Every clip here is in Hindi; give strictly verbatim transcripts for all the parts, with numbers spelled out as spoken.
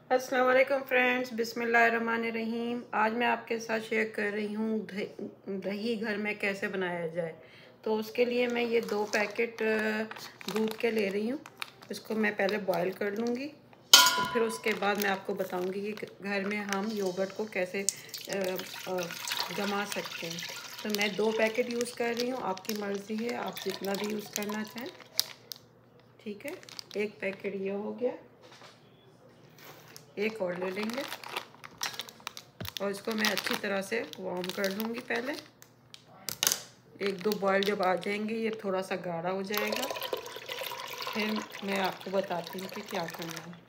अस्सलाम वालेकुम फ्रेंड्स, बिस्मिल्लाहिर्रहमानिर्रहीम। आज मैं आपके साथ शेयर कर रही हूँ दही घर में कैसे बनाया जाए। तो उसके लिए मैं ये दो पैकेट दूध के ले रही हूँ। इसको मैं पहले बॉईल कर लूँगी, तो फिर उसके बाद मैं आपको बताऊँगी कि घर में हम योगर्ट को कैसे जमा सकते हैं। तो मैं दो पैकेट यूज़ कर रही हूँ, आपकी मर्ज़ी है, आप जितना भी यूज़ करना चाहें। ठीक है, एक पैकेट ये हो गया, एक और ले लेंगे और इसको मैं अच्छी तरह से वार्म कर लूँगी। पहले एक दो बॉयल जब आ जाएंगे, ये थोड़ा सा गाढ़ा हो जाएगा, फिर मैं आपको बताती हूँ कि क्या करना है।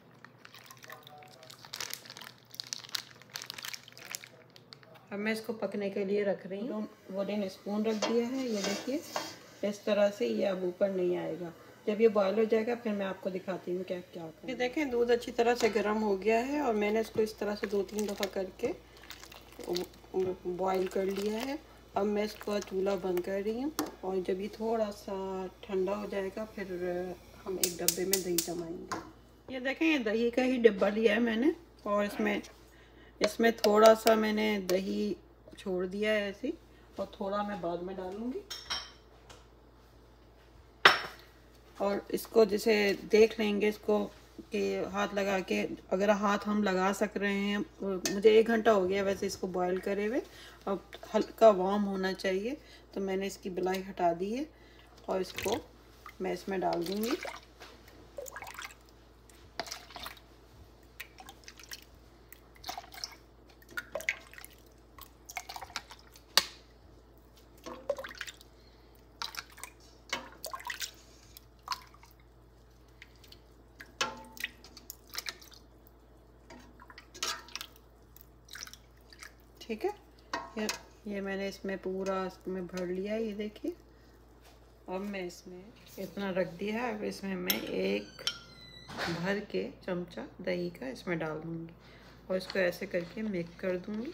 अब मैं इसको पकने के लिए रख रही हूँ। वुडन स्पून रख दिया है, ये देखिए इस तरह से, ये अब ऊपर नहीं आएगा। जब ये बॉयल हो जाएगा फिर मैं आपको दिखाती हूँ क्या क्या करना है। ये देखें दूध अच्छी तरह से गर्म हो गया है और मैंने इसको इस तरह से दो तीन दफ़ा करके बॉईल कर लिया है। अब मैं इसको चूल्हा बंद कर रही हूँ और जब ये थोड़ा सा ठंडा हो जाएगा फिर हम एक डब्बे में दही जमाएंगे। ये देखें, ये दही का ही डिब्बा लिया है मैंने और इसमें इसमें थोड़ा सा मैंने दही छोड़ दिया है ऐसे, और थोड़ा मैं बाद में डालूँगी। और इसको जैसे देख लेंगे इसको कि हाथ लगा के, अगर हाथ हम लगा सक रहे हैं। मुझे एक घंटा हो गया वैसे इसको बॉईल करे हुए, अब हल्का वार्म होना चाहिए। तो मैंने इसकी बिलाई हटा दी है और इसको मैं इसमें डाल दूँगी। ठीक है, ये ये मैंने इसमें पूरा इसमें भर लिया है, ये देखिए। अब मैं इसमें इतना रख दिया है, अब इसमें मैं एक भर के चमचा दही का इसमें डाल दूँगी और इसको ऐसे करके मिक्स कर दूँगी।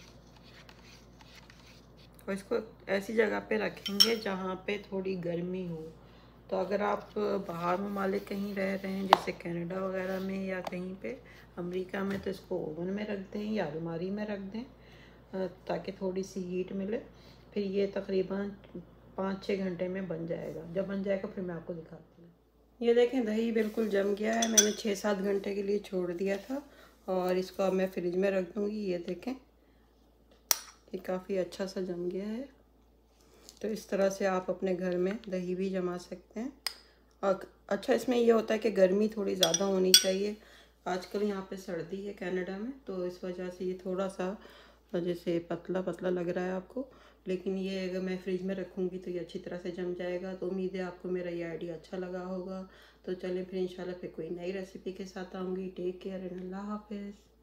और इसको ऐसी जगह पे रखेंगे जहाँ पे थोड़ी गर्मी हो। तो अगर आप बाहर ममालिक कहीं रह रहे हैं, जैसे कनाडा वगैरह में या कहीं पे अमेरिका में, तो इसको ओवन में रख दें या अलमारी में रख दें ताकि थोड़ी सी हीट मिले। फिर ये तकरीबन पाँच छः घंटे में बन जाएगा। जब बन जाएगा फिर मैं आपको दिखाती हूँ। ये देखें दही बिल्कुल जम गया है, मैंने छः सात घंटे के लिए छोड़ दिया था और इसको अब मैं फ्रिज में रख दूँगी। ये देखें, ये काफ़ी अच्छा सा जम गया है। तो इस तरह से आप अपने घर में दही भी जमा सकते हैं। और अच्छा, इसमें ये होता है कि गर्मी थोड़ी ज़्यादा होनी चाहिए। आजकल यहाँ पे सर्दी है कनाडा में, तो इस वजह से ये थोड़ा सा जैसे पतला पतला लग रहा है आपको, लेकिन ये अगर मैं फ्रिज में रखूँगी तो ये अच्छी तरह से जम जाएगा। तो उम्मीद है आपको मेरा ये आइडिया अच्छा लगा होगा। तो चलें फिर इंशाल्लाह फिर कोई नई रेसिपी के साथ आऊँगी। टेक केयर एंड अल्लाह हाफिज़।